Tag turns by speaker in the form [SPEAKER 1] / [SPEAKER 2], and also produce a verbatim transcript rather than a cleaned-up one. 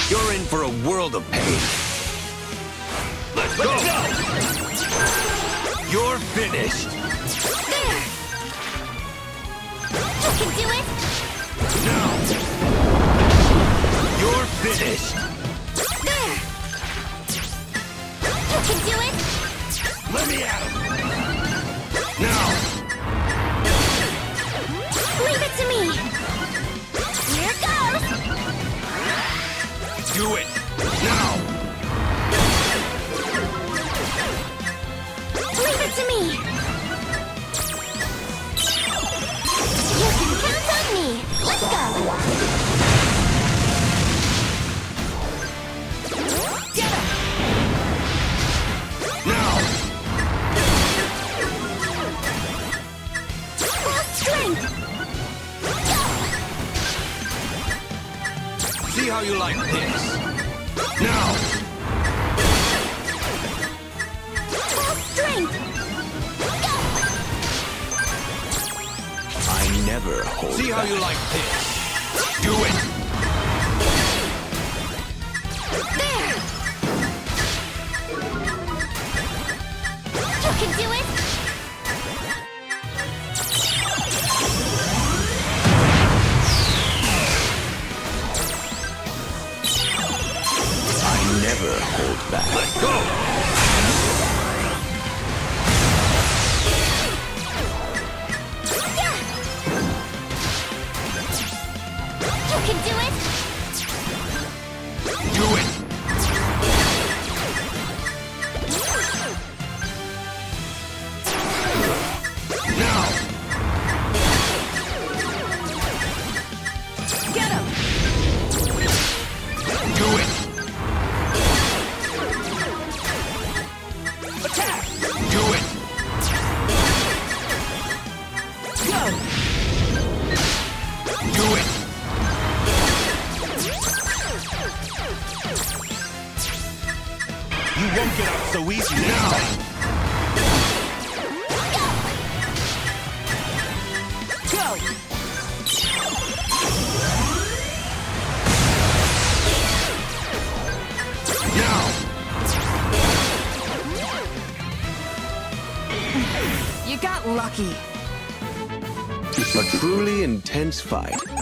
[SPEAKER 1] You're in for a world of pain. Let's go!
[SPEAKER 2] Let's go.
[SPEAKER 1] You're finished.
[SPEAKER 3] There! You can do it!
[SPEAKER 1] Now! You're finished.
[SPEAKER 3] There! You can do it!
[SPEAKER 1] Let me out. Now!
[SPEAKER 3] Leave it to me! Here goes!
[SPEAKER 1] Do it. Now!
[SPEAKER 3] Leave it to me! You can count on me! Let's go! Get him!
[SPEAKER 1] Now!
[SPEAKER 3] Full strength!
[SPEAKER 1] See how you like this. Now!
[SPEAKER 3] Full strength!
[SPEAKER 1] I never hold See how you like this. Do it.
[SPEAKER 3] There! You can do it!
[SPEAKER 1] I never hold back. Let's go!
[SPEAKER 3] Yeah! You can do it!
[SPEAKER 1] Do it. Now!
[SPEAKER 3] Get him!
[SPEAKER 1] Do it.
[SPEAKER 2] Attack.
[SPEAKER 1] Do it.
[SPEAKER 2] Go.
[SPEAKER 1] Do it.
[SPEAKER 2] You won't get out so easy this
[SPEAKER 1] Now!
[SPEAKER 2] time. Go.
[SPEAKER 1] Now!
[SPEAKER 3] You got lucky.
[SPEAKER 1] A truly intense fight.